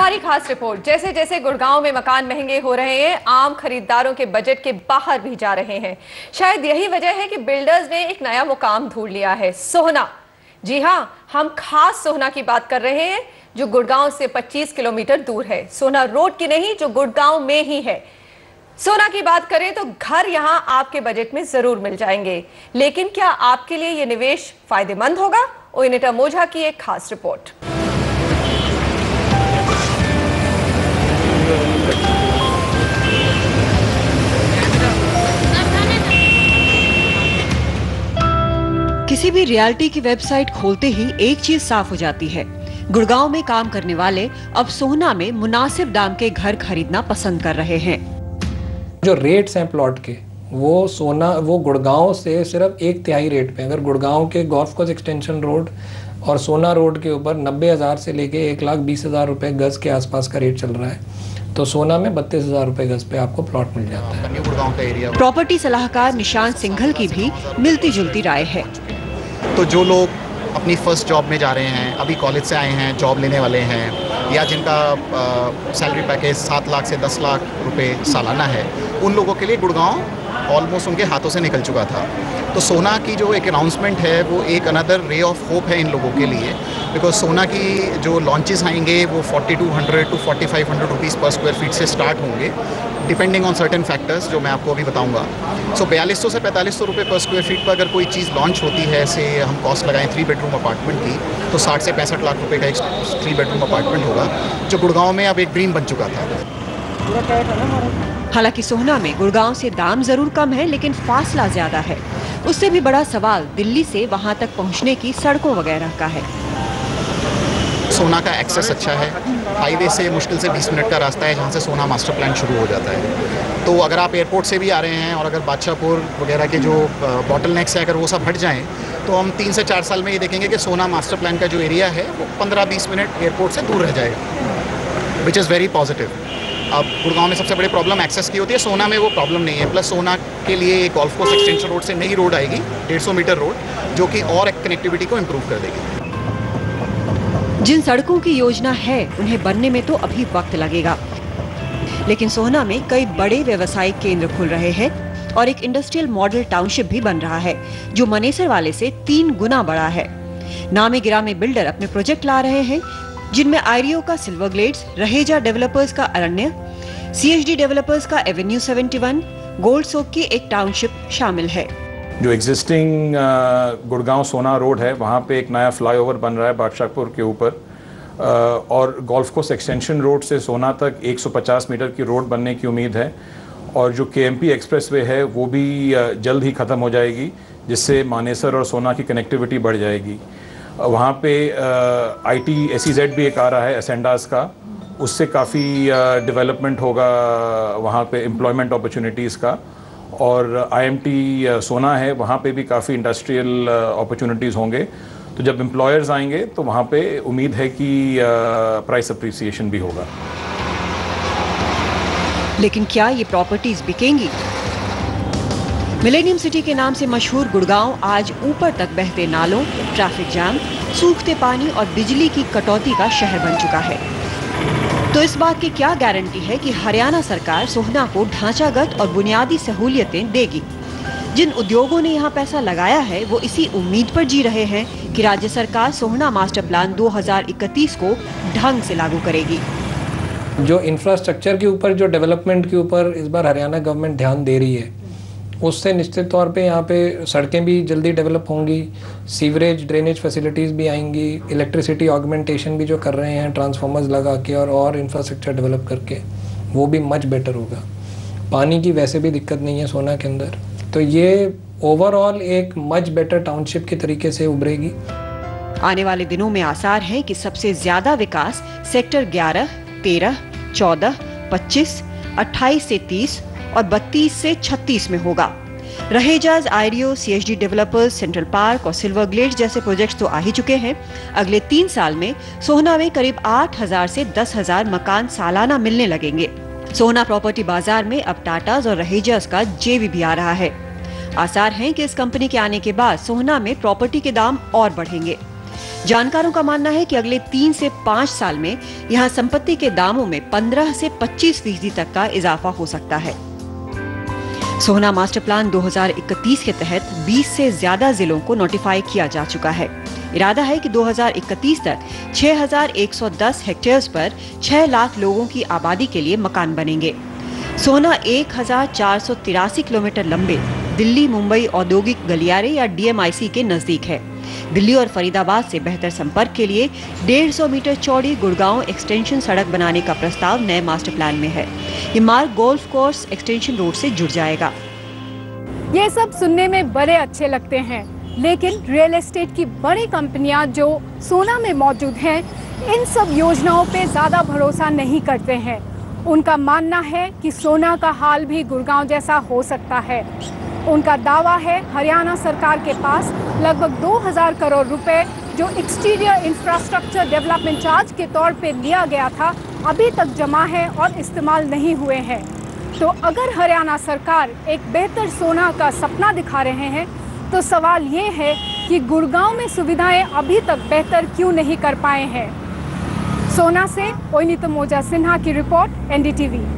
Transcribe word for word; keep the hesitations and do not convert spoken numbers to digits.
हमारी खास रिपोर्ट। जैसे जैसे गुड़गांव में मकान महंगे हो रहे हैं, आम खरीदारों के बजट के बाहर भी जा रहे हैं। शायद यही वजह है कि बिल्डर्स ने एक नया मुकाम ढूंढ लिया है, सोहना। जी हां, हम खास सोहना की बात कर रहे हैं जो गुड़गांव से पच्चीस किलोमीटर दूर है। सोहना रोड की नहीं, जो गुड़गांव में ही है। सोहना की बात करें तो घर यहां आपके बजट में जरूर मिल जाएंगे, लेकिन क्या आपके लिए यह निवेश फायदेमंद होगा? ओइनेटा मोझा की एक खास रिपोर्ट। किसी भी रियल्टी की वेबसाइट खोलते ही एक चीज साफ हो जाती है, गुड़गांव में काम करने वाले अब सोहना में मुनासिब दाम के घर खरीदना पसंद कर रहे हैं। जो रेट्स हैं प्लॉट के, वो सोना वो गुड़गांव से सिर्फ एक तिहाई रेट पे। अगर गुड़गांव के गोल्फ कोर्स एक्सटेंशन रोड और सोना रोड के ऊपर नब्बे हज़ार से लेके एक लाख बीस हज़ार रुपये गज के आसपास का रेट चल रहा है, तो सोना में बत्तीस हज़ार रुपये गज पे आपको प्लॉट मिल जाता है। प्रॉपर्टी सलाहकार निशांत सिंघल की भी मिलती जुलती राय है। तो जो लोग अपनी फर्स्ट जॉब में जा रहे हैं, अभी कॉलेज से आए हैं, जॉब लेने वाले हैं, या जिनका सैलरी पैकेज सात लाख से दस लाख रुपए सालाना है, उन लोगों के लिए गुड़गांव ऑलमोस्ट उनके हाथों से निकल चुका था। तो सोना की जो एक अनाउंसमेंट है वो एक अनदर रे ऑफ होप है इन लोगों के लिए, बिकॉज सोना की जो लॉन्चेस आएंगे वो forty two hundred to forty five hundred rupees per square feet से स्टार्ट होंगे, डिपेंडिंग ऑन सर्टेन फैक्टर्स जो मैं आपको अभी बताऊंगा। सो बयालीस सौ से पैंतालीस सौ रुपये पर स्क्वायर फीट पर अगर कोई चीज़ लॉन्च होती है, से हम कॉस्ट लगाएं थ्री बेडरूम अपार्टमेंट की, तो साठ से पैंसठ लाख रुपए का एक थ्री बेडरूम अपार्टमेंट होगा, जो गुड़गांव में अब एक ड्रीम बन चुका था। हालांकि सोहना में गुड़गांव से दाम जरूर कम है, लेकिन फासला ज्यादा है। उससे भी बड़ा सवाल दिल्ली से वहां तक पहुंचने की सड़कों वगैरह का है। सोना का एक्सेस अच्छा है, हाईवे से मुश्किल से बीस मिनट का रास्ता है जहाँ से सोना मास्टर प्लान शुरू हो जाता है। तो अगर आप एयरपोर्ट से भी आ रहे हैं और अगर बादशाहपुर वगैरह के जो बॉटल नेक्स है अगर वो सब हट जाएं, तो हम तीन से चार साल में ये देखेंगे कि सोना मास्टर प्लान का जो एरिया है वो पंद्रह बीस मिनट एयरपोर्ट से दूर रह जाएगा, विच इज़ वेरी पॉजिटिव। अब गुड़गांव में सबसे बड़ी प्रॉब्लम एक्सेस की होती है, सोना में वो प्रॉब्लम नहीं है। प्लस सोना के लिए एक गोल्फ कोर्स एक्सटेंशन रोड से नई रोड आएगी, डेढ़ सौ मीटर रोड, जो कि और कनेक्टिविटी को इम्प्रूव कर देगी। जिन सड़कों की योजना है उन्हें बनने में तो अभी वक्त लगेगा, लेकिन सोहना में कई बड़े व्यवसायिक केंद्र खुल रहे हैं और एक इंडस्ट्रियल मॉडल टाउनशिप भी बन रहा है, जो मनेसर वाले से तीन गुना बड़ा है। नामे गिरामे बिल्डर अपने प्रोजेक्ट ला रहे हैं, जिनमें आईरियो का सिल्वर ग्लेड्स, रहेजा डेवलपर्स का अरण्य, सीएचडी डेवलपर्स का avenue seventy one, gold souk की एक टाउनशिप शामिल है। जो एग्जिस्टिंग गुड़गांव सोना रोड है, वहाँ पे एक नया फ्लाईओवर बन रहा है बादशाहपुर के ऊपर, और गोल्फ कोर्स एक्सटेंशन रोड से सोना तक एक सौ पचास मीटर की रोड बनने की उम्मीद है। और जो केएमपी एक्सप्रेसवे है वो भी जल्द ही ख़त्म हो जाएगी, जिससे मानेसर और सोना की कनेक्टिविटी बढ़ जाएगी। वहाँ पे आईटी एसईजेड भी एक आ रहा है एसेंडास का, उससे काफ़ी डेवलपमेंट होगा वहाँ पे, एम्प्लॉयमेंट अपॉर्चुनिटीज़ का। और आईएमटी सोना है, वहाँ पे भी काफ़ी इंडस्ट्रियल अपॉर्चुनिटीज़ होंगे। तो जब एम्प्लॉयर्स आएंगे तो वहाँ पे उम्मीद है कि प्राइस अप्रिसिएशन भी होगा। लेकिन क्या ये प्रॉपर्टीज बिकेंगी? मिलेनियम सिटी के नाम से मशहूर गुड़गांव आज ऊपर तक बहते नालों, ट्रैफिक जाम, सूखते पानी और बिजली की कटौती का शहर बन चुका है। तो इस बात की क्या गारंटी है कि हरियाणा सरकार सोहना को ढांचागत और बुनियादी सहूलियतें देगी? जिन उद्योगों ने यहाँ पैसा लगाया है वो इसी उम्मीद पर जी रहे हैं कि राज्य सरकार सोहना मास्टर प्लान दो हज़ार इकतीस को ढंग से लागू करेगी। जो इंफ्रास्ट्रक्चर के ऊपर, जो डेवलपमेंट के ऊपर इस बार हरियाणा गवर्नमेंट ध्यान दे रही है, उससे निश्चित तौर पे यहाँ पे सड़कें भी जल्दी डेवलप होंगी, सीवरेज ड्रेनेज फैसिलिटीज़ भी आएंगी, इलेक्ट्रिसिटी ऑगमेंटेशन भी जो कर रहे हैं ट्रांसफार्मर्स लगा के और और इंफ्रास्ट्रक्चर डेवलप करके, वो भी मच बेटर होगा। पानी की वैसे भी दिक्कत नहीं है सोना के अंदर, तो ये ओवरऑल एक मच बेटर टाउनशिप के तरीके से उभरेगी। आने वाले दिनों में आसार हैं कि सबसे ज्यादा विकास सेक्टर ग्यारह, तेरह, चौदह, पच्चीस, अट्ठाईस से तीस और बत्तीस से छत्तीस में होगा। Rahejas, Ireo, CHD developers, central park और सिल्वर ग्लेड्स जैसे प्रोजेक्ट्स तो आ ही चुके हैं। अगले तीन साल में सोहना में करीब आठ हजार से दस हजार मकान सालाना मिलने लगेंगे। सोहना प्रॉपर्टी बाजार में अब टाटाज और रहेजाज का जेवी भी आ रहा है। आसार हैं कि इस कंपनी के आने के बाद सोहना में प्रॉपर्टी के दाम और बढ़ेंगे। जानकारों का मानना है कि अगले तीन से पाँच साल में यहाँ संपत्ति के दामों में पंद्रह से पच्चीस फीसदी तक का इजाफा हो सकता है। सोहना मास्टर प्लान दो हज़ार इकतीस के तहत बीस से ज्यादा जिलों को नोटिफाई किया जा चुका है। इरादा है कि दो हज़ार इकतीस तक छह हज़ार एक सौ दस हेक्टेयर्स पर छह लाख लोगों की आबादी के लिए मकान बनेंगे। सोहना एक हज़ार चार सौ तिरासी किलोमीटर लंबे दिल्ली मुंबई औद्योगिक गलियारे या डी एम आई सी के नजदीक है। दिल्ली और फरीदाबाद से बेहतर संपर्क के लिए डेढ़ सौ मीटर चौड़ी गुड़गांव एक्सटेंशन सड़क बनाने का प्रस्ताव नए मास्टर प्लान में है। ये मार्ग गोल्फ कोर्स एक्सटेंशन रोड से जुड़ जाएगा। ये सब सुनने में बड़े अच्छे लगते हैं, लेकिन रियल एस्टेट की बड़ी कंपनियां जो सोहना में मौजूद हैं, इन सब योजनाओं पे ज्यादा भरोसा नहीं करते हैं। उनका मानना है कि सोहना का हाल भी गुड़गांव जैसा हो सकता है। उनका दावा है हरियाणा सरकार के पास लगभग दो हज़ार करोड़ रुपए जो एक्सटीरियर इंफ्रास्ट्रक्चर डेवलपमेंट चार्ज के तौर पे लिया गया था, अभी तक जमा है और इस्तेमाल नहीं हुए हैं। तो अगर हरियाणा सरकार एक बेहतर सोहना का सपना दिखा रहे हैं, तो सवाल ये है कि गुड़गांव में सुविधाएं अभी तक बेहतर क्यों नहीं कर पाए हैं। सोहना से ओइनित मोजा सिन्हा की report, N D T we.